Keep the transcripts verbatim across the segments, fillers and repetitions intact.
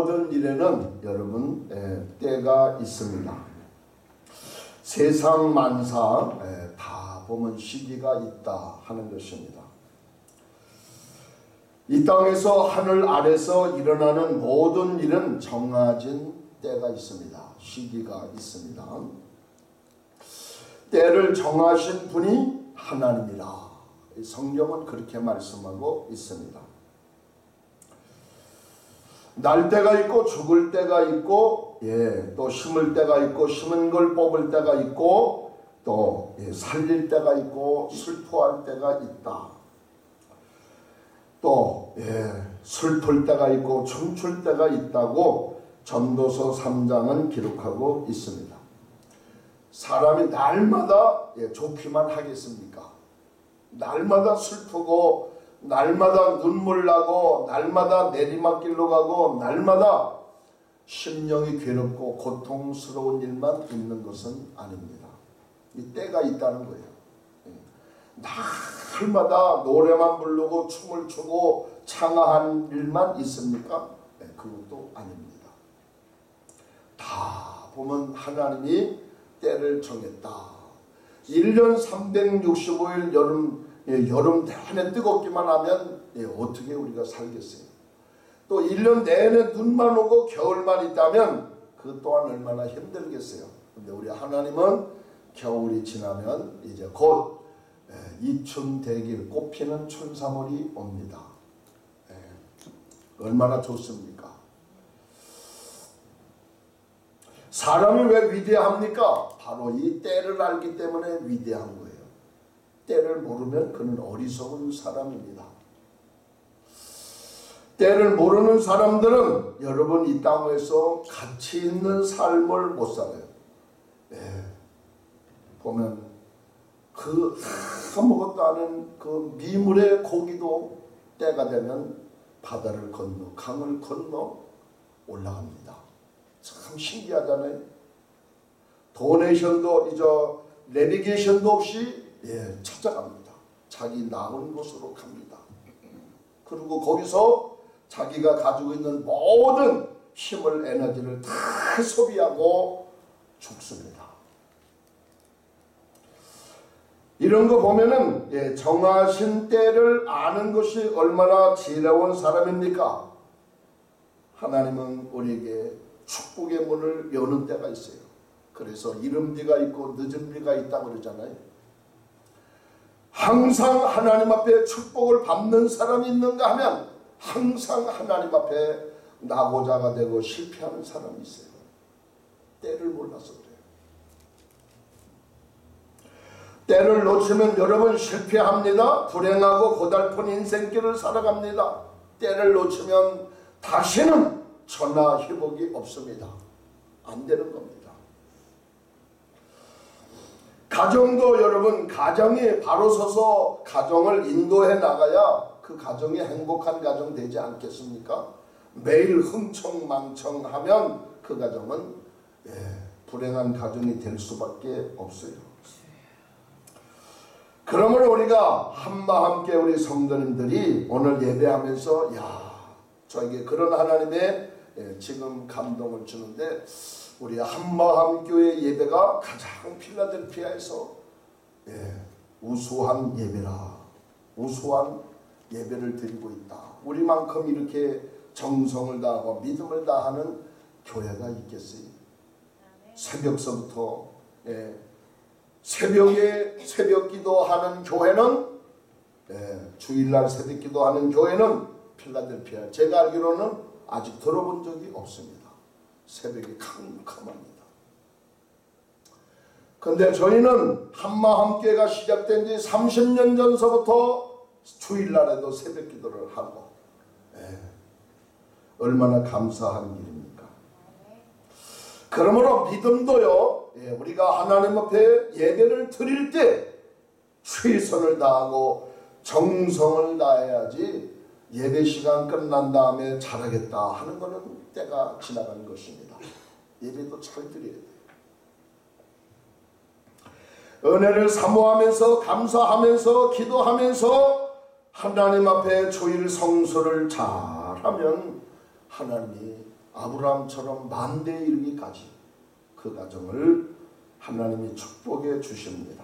모든 일에는 여러분 에, 때가 있습니다. 세상 만사 에, 다 보면 시기가 있다 하는 것입니다. 이 땅에서 하늘 아래서 일어나는 모든 일은 정해진 때가 있습니다. 시기가 있습니다. 때를 정하신 분이 하나님이라. 성경은 그렇게 말씀하고 있습니다. 날 때가 있고 죽을 때가 있고, 예, 또 심을 때가 있고 심은 걸 뽑을 때가 있고, 또 예, 살릴 때가 있고 슬퍼할 때가 있다. 또 예, 슬플 때가 있고 춤출 때가 있다고 전도서 삼 장은 기록하고 있습니다. 사람이 날마다 예, 좋기만 하겠습니까? 날마다 슬프고 날마다 눈물 나고 날마다 내리막길로 가고 날마다 심령이 괴롭고 고통스러운 일만 있는 것은 아닙니다. 이 때가 있다는 거예요. 날마다 노래만 부르고 춤을 추고 창화한 일만 있습니까? 네, 그것도 아닙니다. 다 보면 하나님이 때를 정했다. 일 년 삼백육십오 일 여름, 예, 여름 내내 뜨겁기만 하면 예, 어떻게 우리가 살겠어요? 또 일 년 내내 눈만 오고 겨울만 있다면 그 또한 얼마나 힘들겠어요. 근데 우리 하나님은 겨울이 지나면 이제 곧 이춘대길 꽃피는 춘삼월이 옵니다. 예, 얼마나 좋습니까? 사람이 왜 위대합니까? 바로 이 때를 알기 때문에 위대한 거예요. 때를 모르면 그는 어리석은 사람입니다. 때를 모르는 사람들은 여러분 이 땅에서 가치 있는 삶을 못 살아요. 예, 보면 그 아무것도 아닌 그 미물의 고기도 때가 되면 바다를 건너 강을 건너 올라갑니다. 참 신기하잖아요. 도네이션도 이제 내비게이션도 없이 예, 찾아갑니다. 자기 나온 곳으로 갑니다. 그리고 거기서 자기가 가지고 있는 모든 힘을 에너지를 다 소비하고 죽습니다. 이런 거 보면은 예, 정하신 때를 아는 것이 얼마나 지혜로운 사람입니까? 하나님은 우리에게 축복의 문을 여는 때가 있어요. 그래서 이른 비가 있고 늦은 비가 있다고 그러잖아요. 항상 하나님 앞에 축복을 받는 사람이 있는가 하면 항상 하나님 앞에 낙오자가 되고 실패하는 사람이 있어요. 때를 몰라서 그래요. 때를 놓치면 여러분 실패합니다. 불행하고 고달픈 인생길을 살아갑니다. 때를 놓치면 다시는 천하 회복이 없습니다. 안 되는 겁니다. 가정도 여러분 가정이 바로 서서 가정을 인도해 나가야 그 가정이 행복한 가정 되지 않겠습니까? 매일 흥청망청하면 그 가정은 예, 불행한 가정이 될 수밖에 없어요. 그러므로 우리가 한마음께 우리 성도님들이 오늘 예배하면서 야 저에게 그런 하나님의 예, 지금 감동을 주는데 우리 한마음교회 예배가 가장 필라델피아에서 예, 우수한 예배라 우수한 예배를 드리고 있다. 우리만큼 이렇게 정성을 다하고 믿음을 다하는 교회가 있겠어요? 새벽서부터 예, 새벽에 새벽 기도하는 교회는 예, 주일날 새벽 기도하는 교회는 필라델피아 제가 알기로는 아직 들어본 적이 없습니다. 새벽이 캄캄합니다. 근데 저희는 한마함교회가 시작된 지 삼십 년 전서부터 주일날에도 새벽 기도를 하고 예, 얼마나 감사한 일입니까? 그러므로 믿음도요 예, 우리가 하나님 앞에 예배를 드릴 때 최선을 다하고 정성을 다해야지 예배 시간 끝난 다음에 잘하겠다 하는 것은 때가 지나간 것입니다. 예배도 잘 드려야 돼요. 은혜를 사모하면서 감사하면서 기도하면서 하나님 앞에 주일 성수를 잘하면 하나님이 아브라함처럼 만대에 이르기까지 그 가정을 하나님이 축복해 주십니다.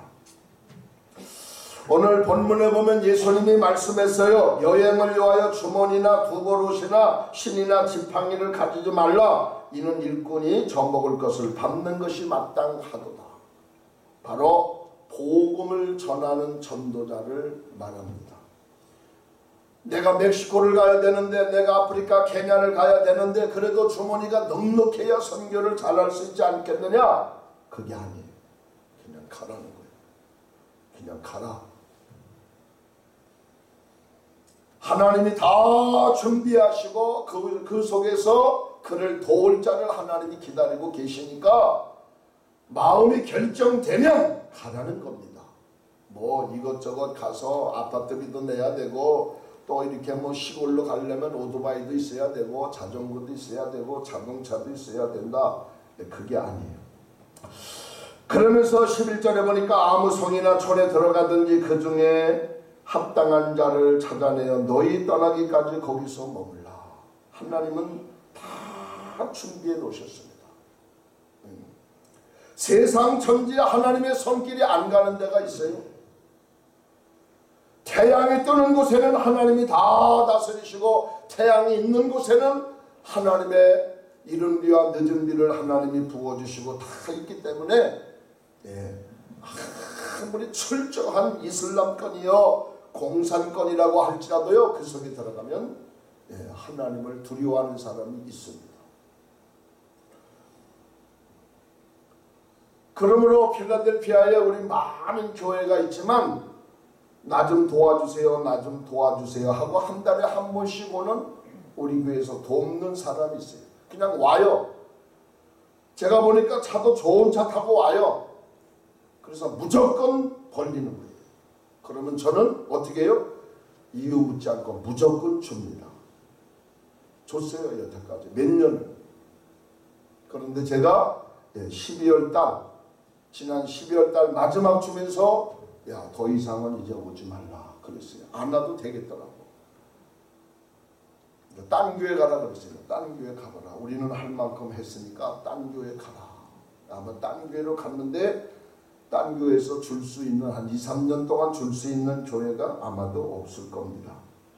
오늘 본문에 보면 예수님이 말씀했어요. 여행을 위하여 주머니나 두보롯이나 신이나 지팡이를 가지지 말라. 이는 일꾼이 져먹을 것을 밟는 것이 마땅하도다. 바로 복음을 전하는 전도자를 말합니다. 내가 멕시코를 가야 되는데, 내가 아프리카 케냐를 가야 되는데 그래도 주머니가 넉넉해야 선교를 잘할 수 있지 않겠느냐? 그게 아니에요. 그냥 가라는 거예요. 그냥 가라. 하나님이 다 준비하시고 그, 그 속에서 그를 도울 자를 하나님이 기다리고 계시니까 마음이 결정되면 가라는 겁니다. 뭐 이것저것 가서 아파트비도 내야 되고, 또 이렇게 뭐 시골로 가려면 오토바이도 있어야 되고 자전거도 있어야 되고 자동차도 있어야 된다. 그게 아니에요. 그러면서 십일 절에 보니까 아무 성이나 촌에 들어가든지 그 중에 합당한 자를 찾아내어 너희 떠나기까지 거기서 머물라. 하나님은 다 준비해 놓으셨습니다. 음. 세상 천지에 하나님의 손길이 안 가는 데가 있어요. 태양이 뜨는 곳에는 하나님이 다 다스리시고, 태양이 있는 곳에는 하나님의 이른 비와 늦은 비를 하나님이 부어주시고 다 있기 때문에, 예, 아무리 철저한 이슬람권이요 공산권이라고 할지라도요, 그 속에 들어가면 예, 하나님을 두려워하는 사람이 있습니다. 그러므로 필라델피아에 우리 많은 교회가 있지만 나 좀 도와주세요, 나 좀 도와주세요 하고 한 달에 한 번씩 오는 우리 교회에서 돕는 사람이 있어요. 그냥 와요. 제가 보니까 차도 좋은 차 타고 와요. 그래서 무조건 벌리는 거예요. 그러면 저는 어떻게 해요? 이유 묻지 않고 무조건 줍니다. 줬어요, 여태까지 몇 년을. 그런데 제가 십이월 달, 지난 십이월 달 마지막 주면서 야, 더 이상은 이제 오지 말라 그랬어요. 안 와도 되겠더라고. 딴 교회 가라 그랬어요. 딴 교회 가봐라. 우리는 할 만큼 했으니까 딴 교회 가라. 아마 딴 교회로 갔는데 딴 교회에서 줄 수 있는 한 이, 삼 년 동안 줄 수 있는 교회가 아마도 없을 겁니다.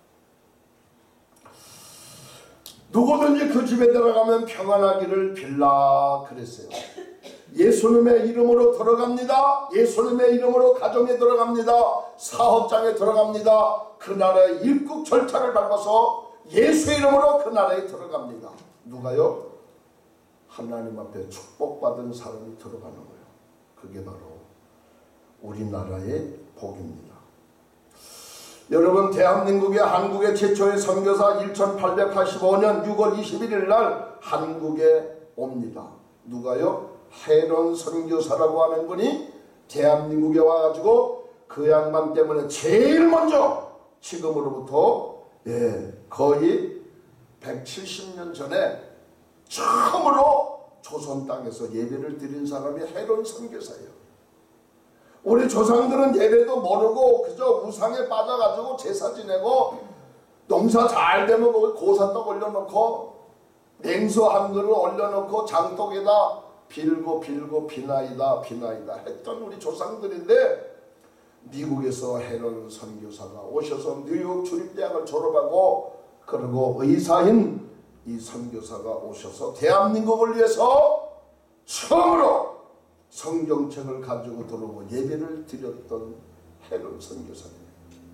누구든지 그 집에 들어가면 평안하기를 빌라 그랬어요. 예수님의 이름으로 들어갑니다. 예수님의 이름으로 가정에 들어갑니다. 사업장에 들어갑니다. 그 나라의 입국 절차를 밟아서 예수의 이름으로 그 나라에 들어갑니다. 누가요? 하나님 앞에 축복받은 사람이 들어가는 거예요. 그게 바로 우리나라의 복입니다. 여러분, 대한민국의 한국의 최초의 선교사 천팔백팔십오 년 유월 이십일일 날 한국에 옵니다. 누가요? 헤론 선교사라고 하는 분이 대한민국에 와가지고 그 양반 때문에 제일 먼저 지금으로부터 예, 거의 백칠십 년 전에 처음으로 조선 땅에서 예배를 드린 사람이 헤론 선교사예요. 우리 조상들은 예배도 모르고 그저 우상에 빠져가지고 제사 지내고 농사 잘 되면 고사떡 올려놓고 냉수 한 그릇 올려놓고 장독에다 빌고 빌고 비나이다 비나이다 했던 우리 조상들인데, 미국에서 헤론 선교사가 오셔서 뉴욕 주립대학을 졸업하고 그리고 의사인 이 선교사가 오셔서 대한민국을 위해서 처음으로 성경책을 가지고 들어오고 예배를 드렸던 헤론 선교사입니다.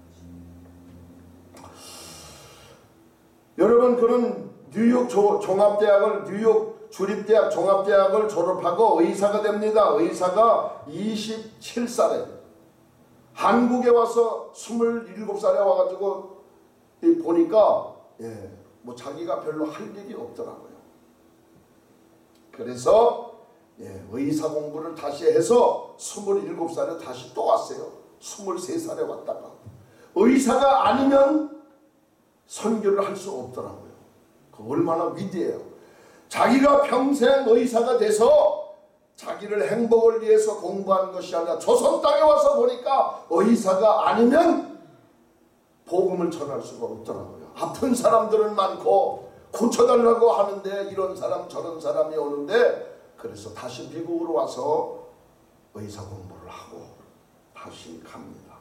여러분, 그는 뉴욕 조, 종합대학을 뉴욕 주립대학 종합대학을 졸업하고 의사가 됩니다. 의사가 이십칠 살에 한국에 와서 스물일곱 살에 와가지고 보니까 예, 뭐 자기가 별로 할 일이 없더라고요. 그래서 예, 의사 공부를 다시 해서 스물일곱 살에 다시 또 왔어요. 스물세 살에 왔다가 의사가 아니면 선교를 할 수 없더라고요. 그 얼마나 위대해요. 자기가 평생 의사가 돼서 자기를 행복을 위해서 공부한 것이 아니라 조선 땅에 와서 보니까 의사가 아니면 복음을 전할 수가 없더라고요. 아픈 사람들은 많고 고쳐달라고 하는데 이런 사람 저런 사람이 오는데, 그래서 다시 미국으로 와서 의사 공부를 하고 다시 갑니다.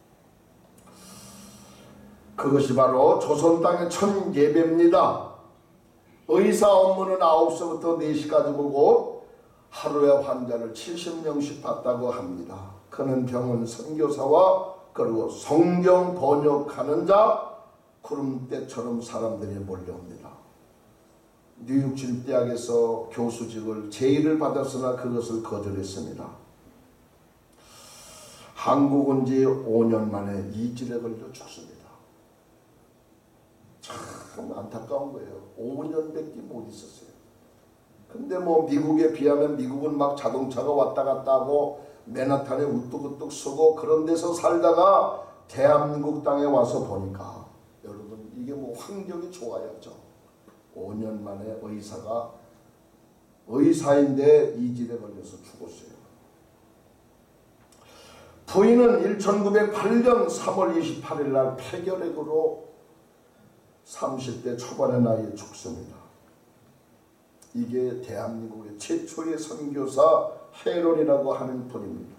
그것이 바로 조선 땅의 첫 예배입니다. 의사 업무는 아홉 시부터 네 시까지 보고 하루에 환자를 칠십 명씩 봤다고 합니다. 그는 병원 선교사와 그리고 성경 번역하는 자, 구름대처럼 사람들이 몰려옵니다. 뉴욕 주립대학에서 교수직을 제의를 받았으나 그것을 거절했습니다. 한국 온 지 오 년 만에 이질에 걸려 죽습니다. 참 안타까운 거예요. 오 년밖에 못 있었어요. 근데 뭐 미국에 비하면 미국은 막 자동차가 왔다 갔다 하고 맨하탄에 우뚝우뚝 서고 그런 데서 살다가 대한민국 땅에 와서 보니까 여러분 이게 뭐 환경이 좋아야죠. 오 년 만에 의사가 의사인데 이질에 걸려서 죽었어요. 부인은 천구백팔 년 삼월 이십팔일 날 폐결핵으로 삼십 대 초반의 나이에 죽습니다. 이게 대한민국의 최초의 선교사 헤론이라고 하는 분입니다.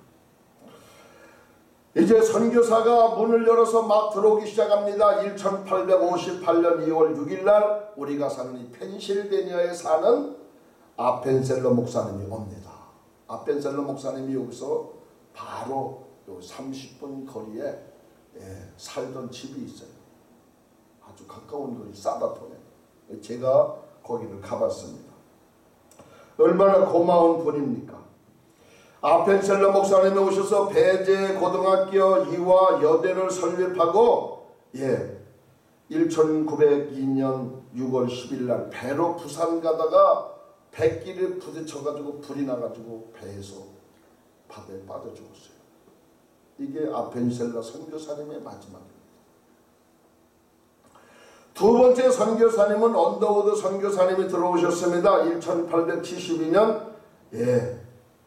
이제 선교사가 문을 열어서 막 들어오기 시작합니다. 천팔백오십팔 년 이월 육일 날 우리가 사는 이 펜실베니아에 사는 아펜셀러 목사님이 옵니다. 아펜셀러 목사님이 여기서 바로 요 삼십 분 거리에 예, 살던 집이 있어요. 아주 가까운 거리 사바톤에. 제가 거기를 가봤습니다. 얼마나 고마운 분입니까? 아펜셀러 목사님이 오셔서 배제 고등학교 이화 여대를 설립하고 예, 천구백이 년 유월 십일 날 배로 부산 가다가 백길에 부딪혀가지고 불이 나가지고 배에서 바다에 빠져 죽었어요. 이게 아펜셀러 선교사님의 마지막입니다. 두 번째 선교사님은 언더우드 선교사님이 들어오셨습니다. 천팔백칠십이 년 예,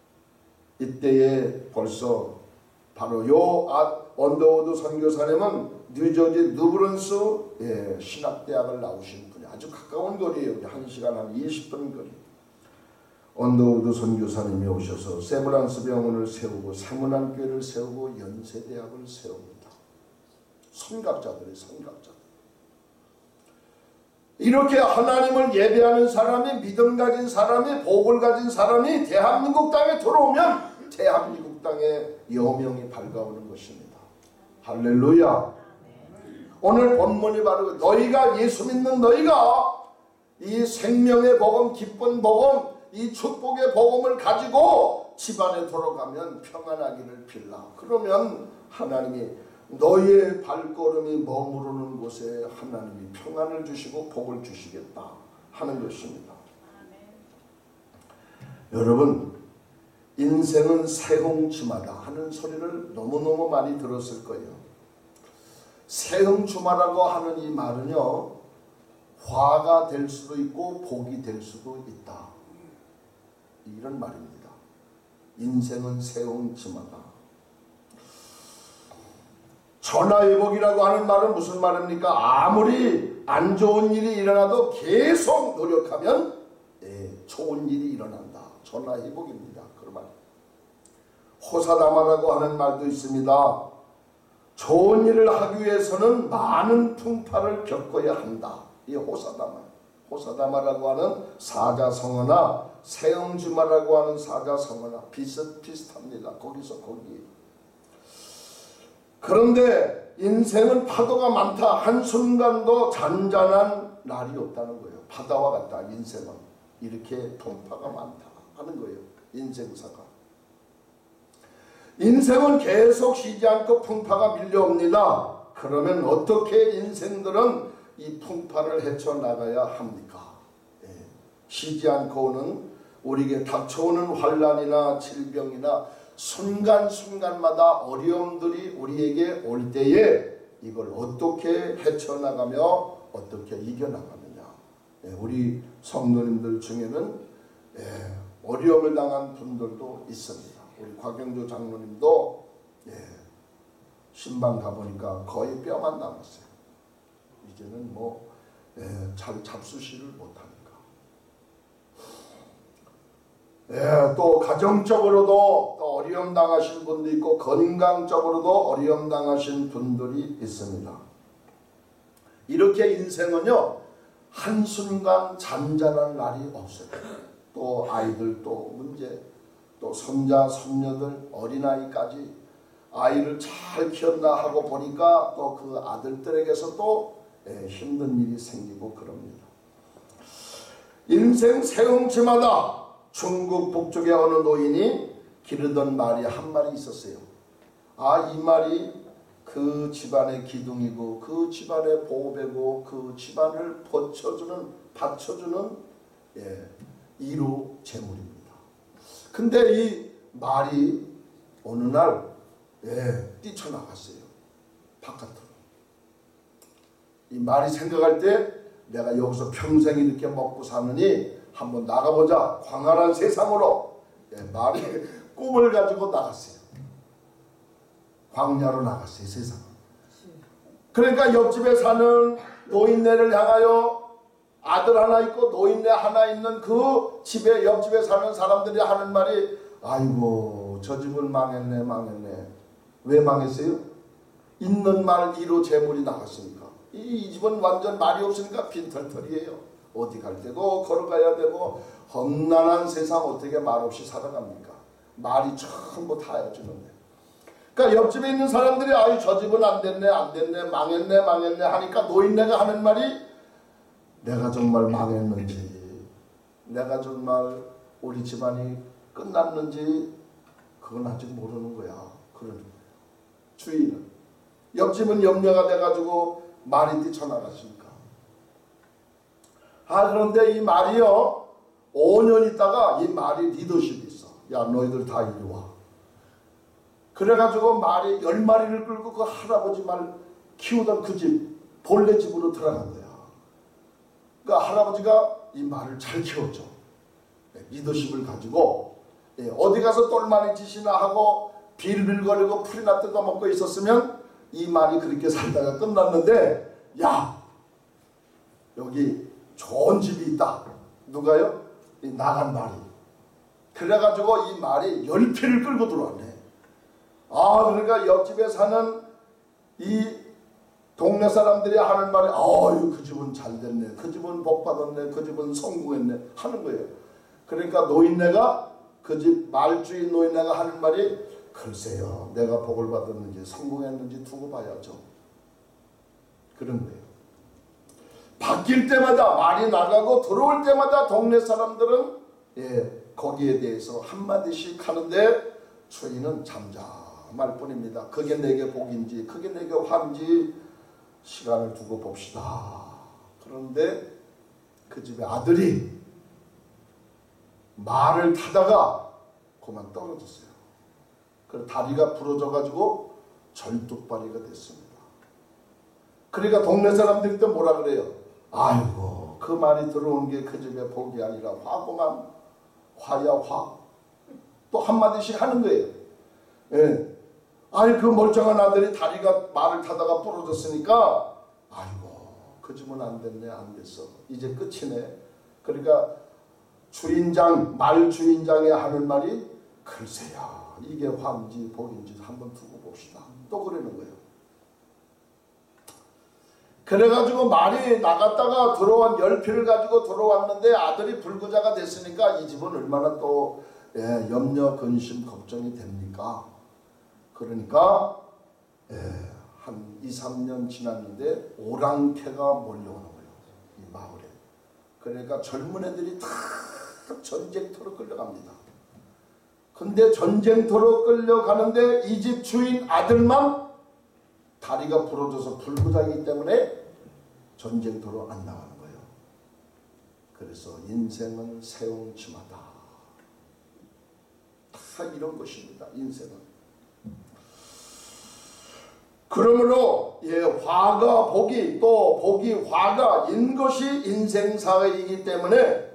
이때에 벌써 바로 요 아, 언더우드 선교사님은 뉴저지 누브런스 예, 신학대학을 나오신 분이 아주 가까운 거리에요. 한 시간 한 이십 분 거리. 언더우드 선교사님이 오셔서 세브란스 병원을 세우고 세문안교회를 세우고 연세대학을 세웁니다. 선각자들의 선각자들. 이렇게 하나님을 예배하는 사람이, 믿음 가진 사람이, 복을 가진 사람이 대한민국 땅에 들어오면 대한민국 땅에 여명이 밝아오는 것입니다. 할렐루야. 오늘 본문이 바로 너희가 예수 믿는 너희가 이 생명의 복음, 기쁜 복음, 이 축복의 복음을 가지고 집안에 돌아가면 평안하기를 빌라. 그러면 하나님이 너희의 발걸음이 머무르는 곳에 하나님이 평안을 주시고 복을 주시겠다 하는 것입니다. 아멘. 여러분, 인생은 새홍치마다 하는 소리를 너무너무 많이 들었을 거예요. 새홍치마라고 하는 이 말은요, 화가 될 수도 있고 복이 될 수도 있다, 이런 말입니다. 인생은 새홍치마다. 전화위복이라고 하는 말은 무슨 말입니까? 아무리 안 좋은 일이 일어나도 계속 노력하면 예, 좋은 일이 일어난다. 전화위복입니다. 그런 말. 호사다마라고 하는 말도 있습니다. 좋은 일을 하기 위해서는 많은 풍파를 겪어야 한다. 이 호사다마. 호사다마라고 하는 사자성어나 새홍치마라고 하는 사자성어나 비슷비슷합니다. 거기서 거기. 그런데 인생은 파도가 많다. 한순간도 잔잔한 날이 없다는 거예요. 바다와 같다. 인생은 이렇게 풍파가 많다 하는 거예요. 인생사가. 인생은 계속 쉬지 않고 풍파가 밀려옵니다. 그러면 어떻게 인생들은 이 풍파를 헤쳐나가야 합니까? 예. 쉬지 않고 오는 우리에게 닥쳐오는 환난이나 질병이나 순간순간마다 어려움들이 우리에게 올 때에 이걸 어떻게 헤쳐나가며 어떻게 이겨나가느냐. 예, 우리 성도님들 중에는 예, 어려움을 당한 분들도 있습니다. 우리 곽영조 장로님도 예, 신방 가보니까 거의 뼈만 남았어요. 이제는 뭐 예, 잘 잡수시를 못하니까. 예, 또 가정적으로도 또 어려움 당하신 분도 있고 건강적으로도 어려움 당하신 분들이 있습니다. 이렇게 인생은요 한순간 잔잔한 날이 없어요. 또 아이들 또 문제, 또 손자 손녀들 어린아이까지 아이를 잘 키웠나 하고 보니까 또 그 아들들에게서 또 예, 힘든 일이 생기고 그럽니다. 인생 세웅치마다 중국 북쪽의 어느 노인이 기르던 말이 한 마리 있었어요. 아, 이 말이 그 집안의 기둥이고 그 집안의 보배고 그 집안을 받쳐주는 받쳐주는 예, 이루 재물입니다. 근데 이 말이 어느 날 예, 뛰쳐나갔어요. 바깥으로. 이 말이 생각할 때 내가 여기서 평생 이렇게 먹고 사느니 한번 나가보자. 광활한 세상으로. 예, 말이 꿈을 가지고 나갔어요. 광야로 나갔어요. 세상을. 그러니까 옆집에 사는 노인네를 향하여 아들 하나 있고 노인네 하나 있는 그 집에 옆집에 사는 사람들이 하는 말이 아이고 저 집은 망했네 망했네. 왜 망했어요? 있는 말 이로 재물이 나갔으니까. 이, 이 집은 완전 말이 없으니까 빈털털이에요. 어디 갈 때도 걸어가야 되고 험난한 세상 어떻게 말 없이 살아갑니까? 말이 전부 다 해주는데. 그러니까 옆집에 있는 사람들이 아유 저 집은 안 됐네 안 됐네 망했네 망했네 하니까 노인네가 하는 말이 내가 정말 망했는지 내가 정말 우리 집안이 끝났는지 그건 아직 모르는 거야. 그러는 거야. 주인은 옆집은 염려가 돼가지고 말이 뛰쳐나갔으니까. 아 그런데 이 말이요 오 년 있다가 이 말이 리더십이 있어. 야 너희들 다 이리 와. 그래가지고 말이 열 마리를 끌고 그 할아버지 말 키우던 그 집 본래 집으로 들어간 거야. 그러니까 할아버지가 이 말을 잘 키웠죠. 리더십을 가지고 어디 가서 똘마니 짓이나 하고 빌빌거리고 풀이나 뜯어먹고 있었으면 이 말이 그렇게 살다가 끝났는데 야 여기 좋은 집이 있다. 누가요? 이 나간 말이. 그래가지고 이 말이 열 피를 끌고 들어왔네. 아 그러니까 옆집에 사는 이 동네 사람들이 하는 말이 아유 그 집은 잘 됐네. 그 집은 복 받았네. 그 집은 성공했네. 하는 거예요. 그러니까 노인네가 그 집 말주인 노인네가 하는 말이 글쎄요 내가 복을 받았는지 성공했는지 두고 봐야죠. 그런 거예요. 바뀔 때마다 말이 나가고 들어올 때마다 동네 사람들은 예, 거기에 대해서 한마디씩 하는데 주인은 잠잠할 뿐입니다. 그게 내게 복인지 그게 내게 화인지 시간을 두고 봅시다. 그런데 그 집의 아들이 말을 타다가 그만 떨어졌어요. 그래서 다리가 부러져 가지고 절뚝발이가 됐습니다. 그러니까 동네 사람들이 또 뭐라 그래요? 아이고 그 말이 들어온 게 그 집의 복이 아니라 화고만 화야 화. 또 한마디씩 하는 거예요. 예. 아니 그 멀쩡한 아들이 다리가 말을 타다가 부러졌으니까 아이고 그 집은 안 됐네 안 됐어. 이제 끝이네. 그러니까 주인장 말 주인장이 하는 말이 글쎄야 이게 화인지 복인지 한번 두고 봅시다. 또 그러는 거예요. 그래가지고 말이 나갔다가 들어온 열 피를 가지고 들어왔는데 아들이 불구자가 됐으니까 이 집은 얼마나 또 예, 염려 근심 걱정이 됩니까? 그러니까 예, 한 이, 삼 년 지났는데 오랑캐가 몰려오는 거예요. 이 마을에. 그러니까 젊은 애들이 다 전쟁터로 끌려갑니다. 근데 전쟁터로 끌려가는데 이 집 주인 아들만 다리가 부러져서 불구장이기 때문에 전쟁터로 안 나가는 거예요. 그래서 인생은 세웅치마다. 다 이런 것입니다. 인생은. 그러므로 예, 화가 복이 또 복이 화가 인 것이 인생사이기 때문에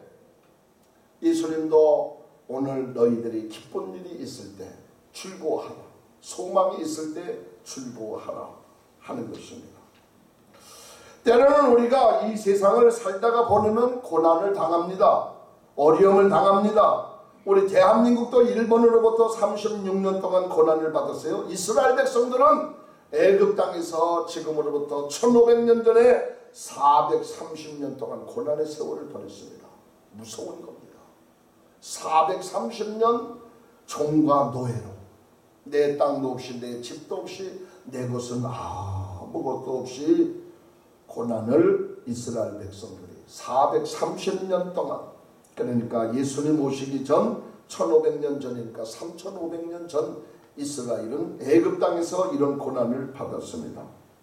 예수님도 오늘 너희들이 기쁜 일이 있을 때 출보하라. 소망이 있을 때 출보하라 하는 것입니다. 때로는 우리가 이 세상을 살다가 보내면 고난을 당합니다. 어려움을 당합니다. 우리 대한민국도 일본으로부터 삼십육 년 동안 고난을 받았어요. 이스라엘 백성들은 애굽 땅에서 지금으로부터 천오백 년 전에 사백삼십 년 동안 고난의 세월을 보냈습니다. 무서운 겁니다. 사백삼십 년 종과 노예로, 내 땅도 없이 내 집도 없이 내 것은 아무것도 없이 고난을 이스라엘 백성들이 사백삼십 년 동안, 그러니까 예수님 오시기 전 천오백 년 전이니까 삼천오백 년 전 이스라엘은 애굽 땅에서 이런 고난을 받았습니다.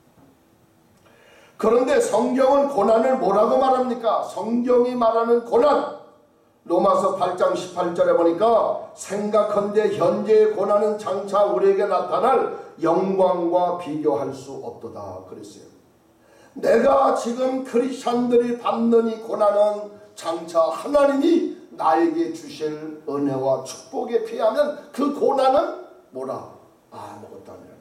그런데 성경은 고난을 뭐라고 말합니까? 성경이 말하는 고난, 로마서 팔 장 십팔 절에 보니까 생각한데 현재의 고난은 장차 우리에게 나타날 영광과 비교할 수 없도다 그랬어요. 내가 지금 크리스찬들이 받는 이 고난은 장차 하나님이 나에게 주실 은혜와 축복에 비하면 그 고난은 뭐라? 아무것도 아니라.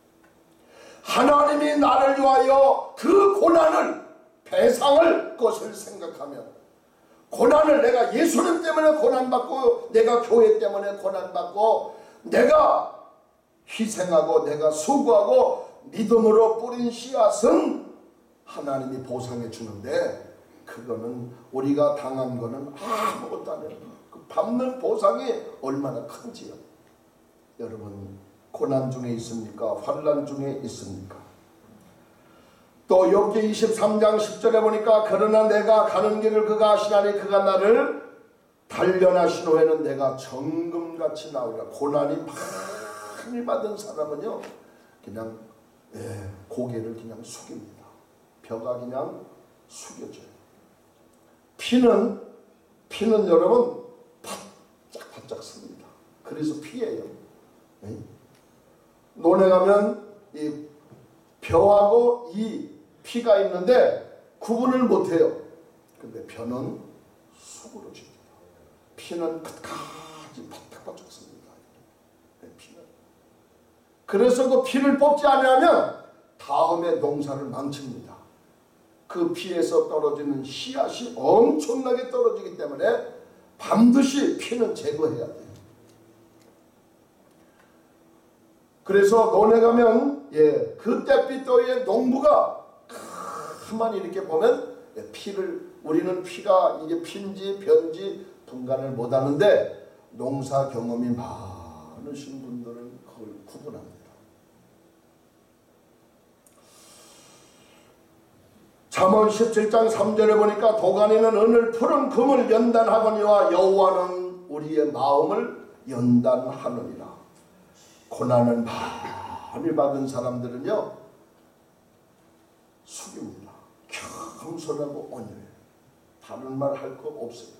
하나님이 나를 위하여 그 고난을, 배상을 것을 생각하면, 고난을 내가 예수님 때문에 고난받고, 내가 교회 때문에 고난받고, 내가 희생하고 내가 수고하고 믿음으로 뿌린 씨앗은 하나님이 보상해 주는데, 그거는 우리가 당한 거는 아무것도 아니에요. 그 받는 보상이 얼마나 큰지요. 여러분, 고난 중에 있습니까? 환난 중에 있습니까? 또 욥기 이십삼 장 십 절에 보니까 그러나 내가 가는 길을 그가 아시나니 그가 나를 단련하신 후에는 내가 정금같이 나오리라. 고난이 많이 받은 사람은요, 그냥 예, 고개를 그냥 숙입니다. 벼가 그냥 숙여져요. 피는 피는 여러분 바짝바짝 씁니다. 그래서 피해요. 네? 논에 가면 이 벼하고 이 피가 있는데 구분을 못해요. 근데 벼는 수그러집니다. 피는 끝까지 바짝바짝 씁니다. 네, 피는. 그래서 그 피를 뽑지 않으면 다음에 농사를 망칩니다. 그 피에서 떨어지는 씨앗이 엄청나게 떨어지기 때문에 반드시 피는 제거해야 돼요. 그래서 논에 가면 예, 그때빛 또의 농부가 가만히 이렇게 보면 예, 피를, 우리는 피가 이게 피인지 변지 분간을 못하는데 농사 경험이 많으신 분들은 그걸 구분합니다. 잠언 십칠 장 삼 절에 보니까 도가니는 은을 푸른 금을 연단하거니와 여호와는 우리의 마음을 연단하느니라. 고난을 많이 받은 사람들은요 숙입니다. 겸손하고 온유해요. 다른 말 할 거 없어요.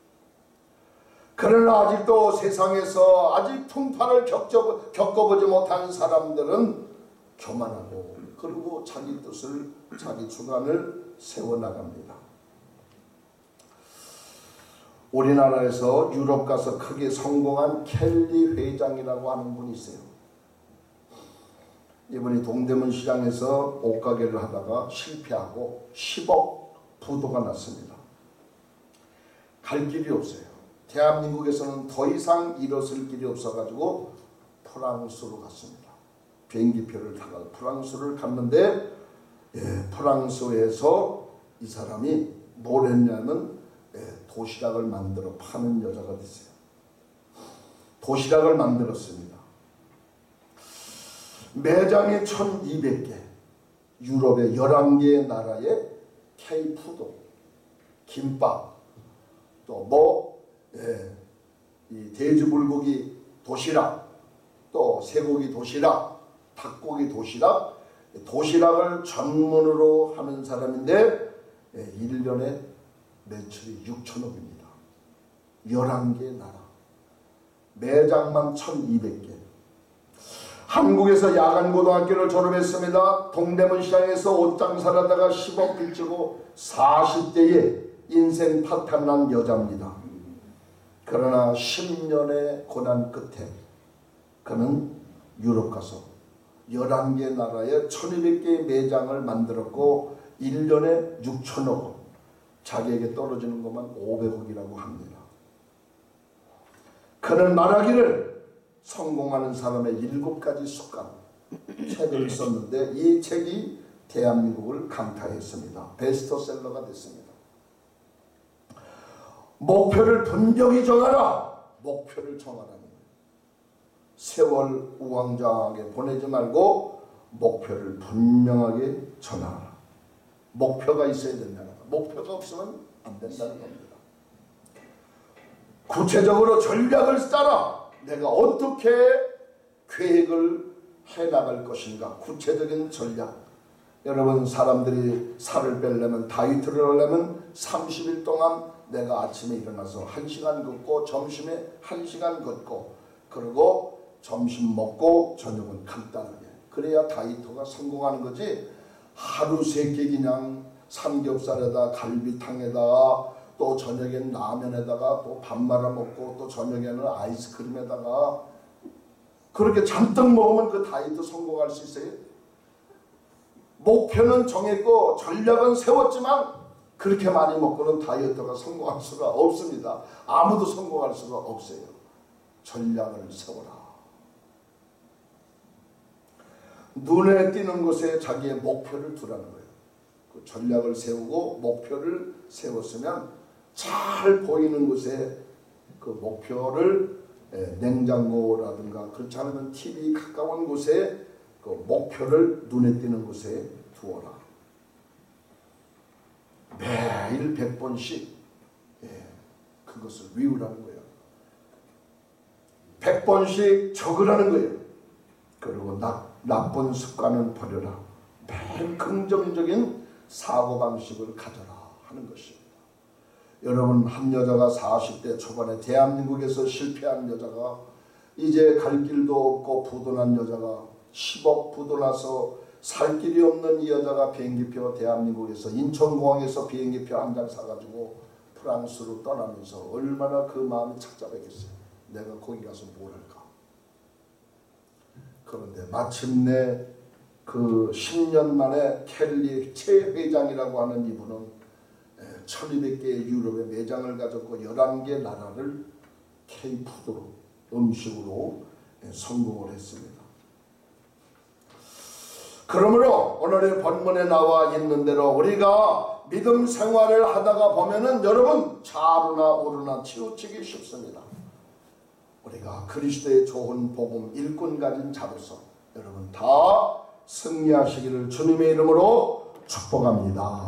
그러나 아직도 세상에서 아직 풍파를 겪어, 겪어보지 못한 사람들은 교만하고, 그리고 자기 뜻을, 자기 주관을 세워나갑니다. 우리나라에서 유럽 가서 크게 성공한 켈리 회장이라고 하는 분이 있어요. 이분이 동대문 시장에서 옷가게를 하다가 실패하고 십억 부도가 났습니다. 갈 길이 없어요. 대한민국에서는 더 이상 일어설 길이 없어가지고 프랑스로 갔습니다. 비행기표를 타고 프랑스를 갔는데 예, 프랑스에서 이 사람이 뭘 했냐면 예, 도시락을 만들어 파는 여자가 됐어요. 도시락을 만들었습니다. 매장이 천이백 개, 유럽의 열한 개의 나라의 K푸드, 김밥, 또 뭐 예, 이 돼지불고기 도시락, 또 쇠고기 도시락, 닭고기 도시락, 도시락을 전문으로 하는 사람인데 예, 일 년에 매출이 육천억입니다. 열한 개 나라, 매장만 천이백 개. 한국에서 야간고등학교를 졸업했습니다. 동대문 시장에서 옷장사를 하다가 십억 빚지고 사십 대에 인생 파탄난 여자입니다. 그러나 십 년의 고난 끝에 그는 유럽 가서 열한 개 나라에 천이백 개의 매장을 만들었고 일 년에 육천억 원, 자기에게 떨어지는 것만 오백억이라고 합니다. 그는 말하기를 성공하는 사람의 일곱 가지 습관 책을 썼는데 이 책이 대한민국을 강타했습니다. 베스트셀러가 됐습니다. 목표를 분명히 정하라. 목표를 정하라는 거예요. 세월 우왕좌왕하게 보내지 말고 목표를 분명하게 정하라. 목표가 있어야 된다는 거예요. 목표가 없으면 안 된다는 겁니다. 구체적으로 전략을 짜라. 내가 어떻게 계획을 해나갈 것인가. 구체적인 전략. 여러분, 사람들이 살을 빼려면, 다이어트를 하려면 삼십 일 동안 내가 아침에 일어나서 한 시간 걷고 점심에 한 시간 걷고 그리고 점심 먹고 저녁은 간단하게, 그래야 다이어트가 성공하는 거지. 하루 세 끼 그냥 삼겹살에다 갈비탕에다가 또 저녁엔 라면에다가 또 밥 말아 먹고 또 저녁에는 아이스크림에다가 그렇게 잔뜩 먹으면 그 다이어트 성공할 수 있어요? 목표는 정했고 전략은 세웠지만 그렇게 많이 먹고는 다이어트가 성공할 수가 없습니다. 아무도 성공할 수가 없어요. 전략을 세워라. 눈에 띄는 곳에 자기의 목표를 두라는 거예요. 그 전략을 세우고 목표를 세웠으면 잘 보이는 곳에 그 목표를, 냉장고라든가 그렇지 않으면 티비 가까운 곳에 그 목표를 눈에 띄는 곳에 두어라. 매일 백 번씩 예, 그것을 외우라는 거예요. 백 번씩 적으라는 거예요. 그리고 나, 나쁜 습관은 버려라. 매일 긍정적인 사고방식을 가져라 하는 것입니다. 여러분, 한 여자가 사십 대 초반에 대한민국에서 실패한 여자가 이제 갈 길도 없고 부도난 여자가 십억 부도나서 살 길이 없는 이 여자가 비행기표 대한민국에서 인천공항에서 비행기표 한 장 사가지고 프랑스로 떠나면서 얼마나 그 마음이 착잡했겠어요. 내가 거기 가서 뭘 할까. 그런데 마침내 그 십 년 만에 켈리 최 회장이라고 하는 이분은 천이백 개의 유럽의 매장을 가졌고 열한 개 나라를 K푸드로, 음식으로 성공을 했습니다. 그러므로 오늘의 본문에 나와 있는 대로 우리가 믿음 생활을 하다가 보면은 여러분 좌로나 우로나 치우치기 쉽습니다. 우리가 그리스도의 좋은 복음 일꾼 가진 자로서 여러분 다 승리하시기를 주님의 이름으로 축복합니다.